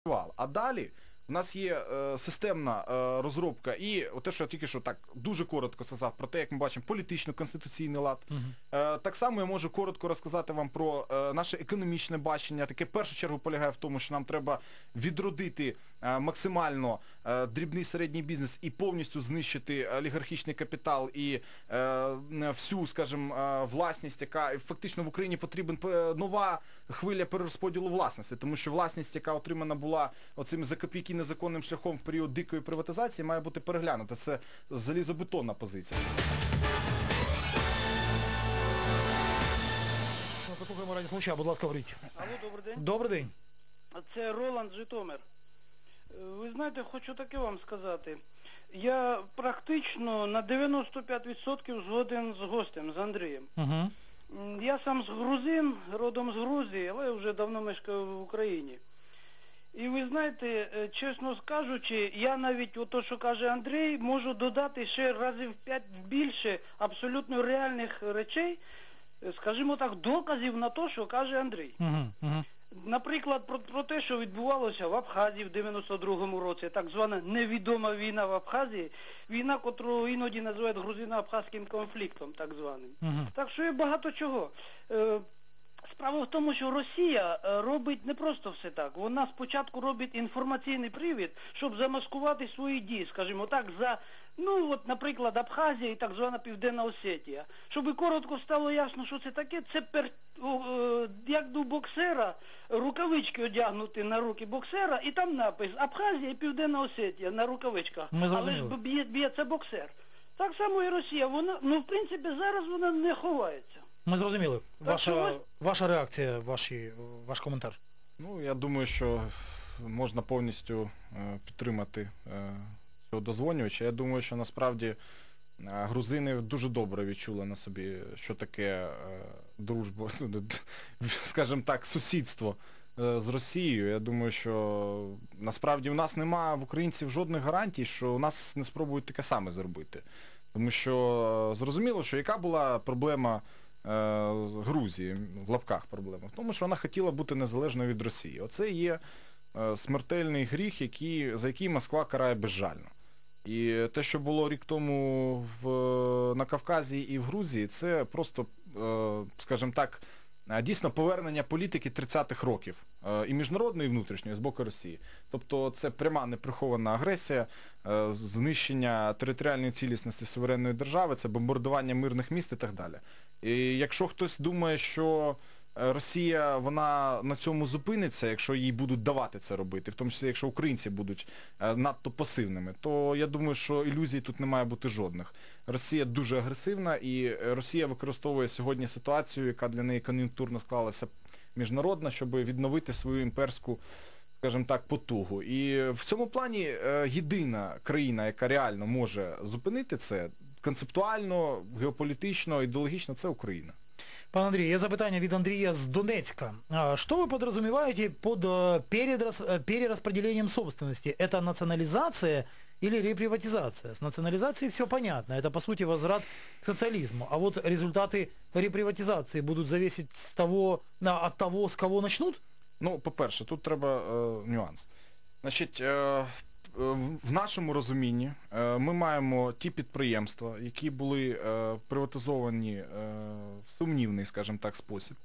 А далі у нас є системна розробка і те, що я тільки що так дуже коротко сказав про те, як ми бачимо політично-конституційний лад. Так само я можу коротко розказати вам про наше економічне бачення. Таке в першу чергу полягає в тому, що нам треба відродити максимально дрібний середній бізнес і повністю знищити олігархічний капітал і всю, скажімо, власність, яка фактично в Україні потрібен нова хвиля перерозподілу власності, тому що власність, яка отримана була оцими за копійки незаконним шляхом в період дикої приватизації, має бути переглянута. Це залізобетонна позиція. Послухаємо радіослухача, будь ласка, говоріть. Алло, добрий день. Добрий день. Це Роланд, Житомир. Ви знаєте, хочу таке вам сказати. Я практично на 95% згоден з гостем, з Андрієм. Я сам з грузин, родом з Грузії, але вже давно мешкаю в Україні. І ви знаєте, чесно скажучи, я навіть ото, що каже Андрій, можу додати ще разів 5 більше абсолютно реальних речей, скажімо так, доказів на те, що каже Андрій. Наприклад, про те, що відбувалося в Абхазії в 92-му році, так звана невідома війна в Абхазії, війна, котру іноді називають грузино-абхазьким конфліктом, так званим. Так що є багато чого. Справа в тому, що Росія робить не просто все так. Вона спочатку робить інформаційний привід, щоб замаскувати свої дії, скажімо так, за, ну от, наприклад, Абхазія і так звана Південна Осетія. Щоб коротко стало ясно, що це таке, це як до боксера, рукавички одягнути на руки боксера, і там напис Абхазія і Південна Осетія на рукавичках. Але ж б'ється боксер. Так само і Росія, вона, ну в принципі зараз вона не ховається. Ми зрозуміли. Ваша реакція, ваш коментар. Ну, я думаю, що можна повністю підтримати цього дозвонювача. Я думаю, що насправді грузини дуже добре відчули на собі, що таке дружба, скажімо так, сусідство з Росією. Я думаю, що насправді у нас немає в українців жодних гарантій, що у нас не спробують таке саме зробити. Тому що зрозуміло, що яка була проблема Грузії, в лапках проблема, в тому, що вона хотіла бути незалежною від Росії. Оце є смертельний гріх, за який Москва карає безжально. І те, що було рік тому на Кавказі і в Грузії, це просто, скажімо так, дійсно повернення політики 30-х років, і міжнародної, і внутрішньої, з боку Росії. Тобто це пряма неприхована агресія, знищення територіальної цілісності суверенної держави, це бомбардування мирних міст і так далі. І якщо хтось думає, що Росія, вона на цьому зупиниться, якщо їй будуть давати це робити, в тому числі, якщо українці будуть надто пасивними, то я думаю, що ілюзій тут не має бути жодних. Росія дуже агресивна, і Росія використовує сьогодні ситуацію, яка для неї кон'юнктурно склалася міжнародна, щоб відновити свою імперську, скажімо так, потугу. І в цьому плані єдина країна, яка реально може зупинити це, концептуально, геополітично, ідеологічно, це Україна. Пан Андрій, є запитання від Андрія з Донецька. Что вы подразумеваете под перераспределением собственности? Это национализация или реприватизация? С национализацией все понятно. Это, по сути, возврат к социализму. А вот результаты реприватизации будут зависеть от того, с кого начнут? Ну, по-перше, тут треба нюанс. Значить, в нашому розумінні ми маємо ті підприємства, які були приватизовані в сумнівний, скажімо так, спосіб.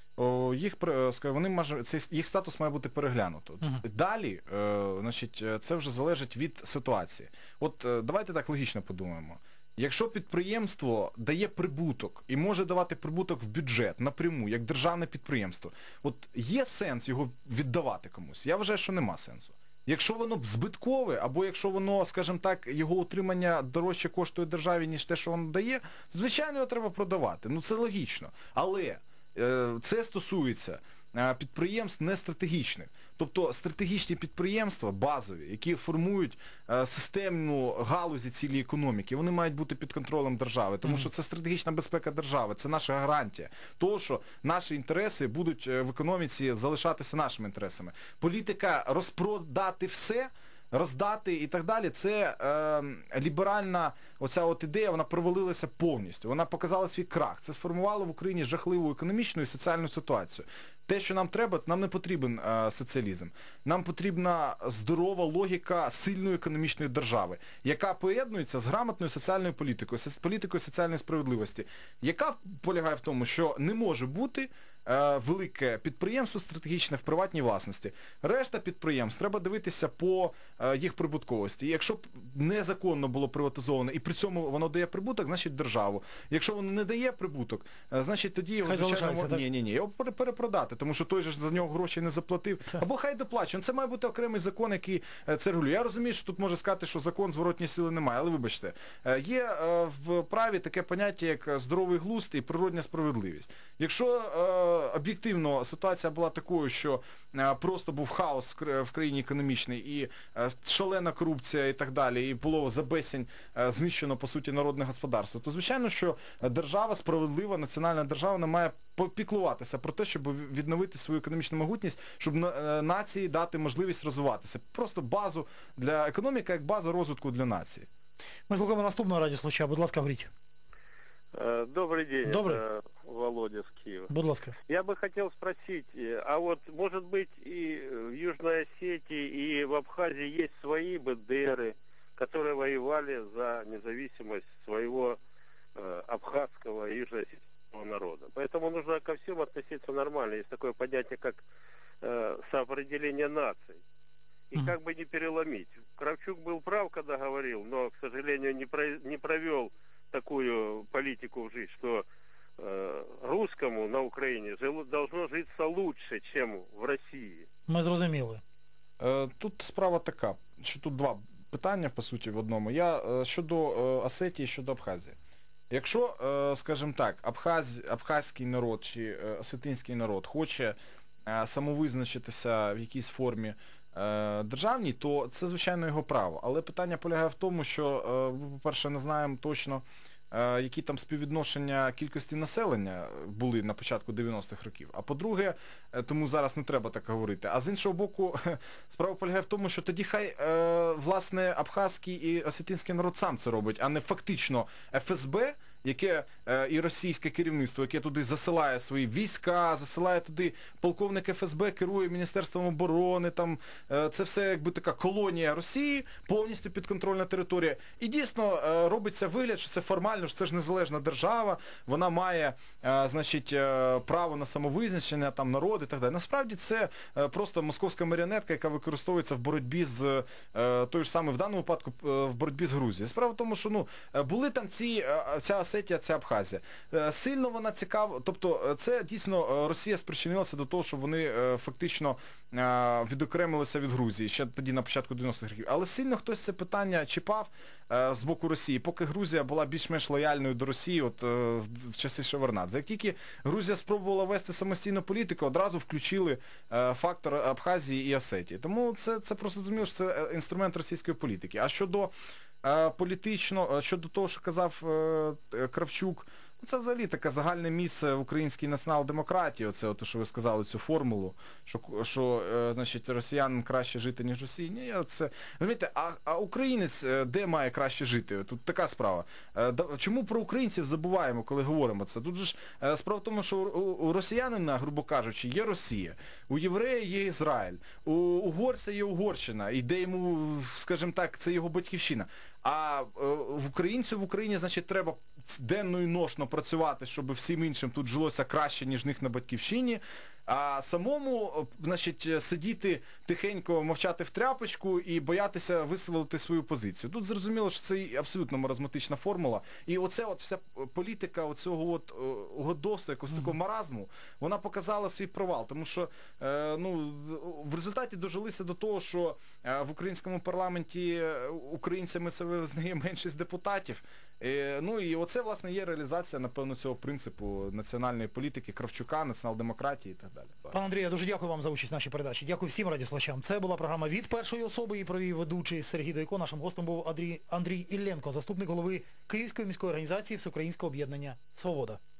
Їх статус має бути переглянуто. Далі, значить, це вже залежить від ситуації. От давайте так логічно подумаємо. Якщо підприємство дає прибуток і може давати прибуток в бюджет напряму, як державне підприємство, от є сенс його віддавати комусь? Я вважаю, що нема сенсу. Якщо воно збиткове, або якщо воно, скажімо так, його утримання дорожче коштує державі, ніж те, що воно дає, звичайно, його треба продавати. Ну, це логічно. Але це стосується підприємств не стратегічних. Тобто стратегічні підприємства, базові, які формують системну галузі цілої економіки, вони мають бути під контролем держави, тому що це стратегічна безпека держави, це наша гарантія того, що наші інтереси будуть в економіці залишатися нашими інтересами. Політика розпродати все, роздати і так далі, це ліберальна оця от ідея, вона провалилася повністю. Вона показала свій крах. Це сформувало в Україні жахливу економічну і соціальну ситуацію. те, що нам треба, нам не потрібен соціалізм. Нам потрібна здорова логіка сильної економічної держави, яка поєднується з грамотною соціальною політикою, з політикою соціальної справедливості, яка полягає в тому, що не може бути велике підприємство стратегічне в приватній власності. Решта підприємств треба дивитися по їх прибутковості. І якщо б незаконно було приватизовано і при цьому воно дає прибуток, значить державу. Якщо воно не дає прибуток, значить тоді його, звичайно, ні, його перепродати, тому що той же за нього гроші не заплатив. Або хай доплачує. Це має бути окремий закон, який це регулює. Я розумію, що тут може сказати, що закон зворотньої сили немає, але вибачте, є в праві таке поняття, як здоровий глузд і природня справедливість. Якщо об'єктивно ситуація була такою, що просто був хаос в країні економічний і шалена корупція і так далі, і було за безцінь знищено, по суті, народне господарство, то звичайно, що держава, справедлива, національна держава не має попіклуватися про те, щоб відновити свою економічну могутність, щоб нації дати можливість розвиватися. Просто базу для економіки, як база розвитку для нації. Ми слухаємо наступного радіослухача. Будь ласка, говоріть. Добрый день, Добрый. это Володя с Киева. Будь ласка. Я бы хотел спросить, а вот может быть и в Южной Осетии, и в Абхазии есть свои БДРы, которые воевали за независимость своего абхазского и южноосетинского народа. Поэтому нужно ко всем относиться нормально. Есть такое понятие, как соопределение наций. И как бы не переломить. Кравчук был прав, когда говорил, но, к сожалению, не провел такую политику в жизнь, что русскому на Украине должно житься лучше, чем в Росії. Ми зрозуміли. Тут справа така, що тут два питання, по суті, в одному. Я щодо Осетії, щодо Абхазії. Якщо, скажімо так, абхазький народ чи осетинський народ хоче самовизначитися в якійсь формі державній, то це, звичайно, його право. Але питання полягає в тому, що, по-перше, не знаємо точно, які там співвідношення кількості населення були на початку 90-х років. А по-друге, тому зараз не треба так говорити. А з іншого боку, справа полягає в тому, що тоді хай, власне, абхазький і осетинський народ сам це робить, а не фактично ФСБ, яке і російське керівництво, яке туди засилає свої війська, засилає туди полковник ФСБ, керує Міністерством оборони, там, це все якби така колонія Росії, повністю підконтрольна територія. І дійсно робиться вигляд, що це формально, що це ж незалежна держава, вона має, значить, право на самовизначення, там, народ і так далі. Насправді це просто московська маріонетка, яка використовується в боротьбі з, той ж самий, в даному випадку, в боротьбі з Грузією. Справа в тому, що, ну, були там ця Осетія, ця Абхазія. Сильно вона цікава, тобто це дійсно Росія спричинилася до того, що вони фактично відокремилися від Грузії, ще тоді на початку 90-х років. Але сильно хтось це питання чіпав з боку Росії, поки Грузія була більш-менш лояльною до Росії от, в часи Шеварднадзе. Як тільки Грузія спробувала вести самостійну політику, одразу включили фактор Абхазії і Осетії. Тому це просто зрозуміло, що це інструмент російської політики. А щодо політично, щодо того, що казав Кравчук, це взагалі таке загальне місце в українській націонал-демократії, оце, що ви сказали, цю формулу, що значить, росіянам краще жити, ніж Росії. Ні, це... Розумієте, а українець де має краще жити? Тут така справа. Чому про українців забуваємо, коли говоримо це? Тут же ж справа в тому, що у росіянина, грубо кажучи, є Росія, у єврея є Ізраїль, у угорця є Угорщина, і де йому, скажімо так, це його батьківщина. А в українцю в Україні, значить, треба денно і ношно працювати, щоб всім іншим тут жилося краще, ніж в них на батьківщині, а самому, значить, сидіти тихенько, мовчати в тряпочку і боятися висвілити свою позицію. Тут зрозуміло, що це абсолютно маразматична формула. І оце от вся політика оцього от угодовства, якогось такого маразму, вона показала свій провал. Тому що, ну, в результаті дожилися до того, що в українському парламенті українцями це визнає меншість депутатів. Ну і оце, власне, є реалізація, напевно, цього принципу національної політики Кравчука, націонал-демократії і так далі. Пане Андрію, я дуже дякую вам за участь в нашій передачі. Дякую всім радіослухачам. Це була програма «Від першої особи» і провів ведучий Сергій Дойко. Нашим гостем був Андрій Ілленко, заступник голови Київської міської організації Всеукраїнського об'єднання «Свобода».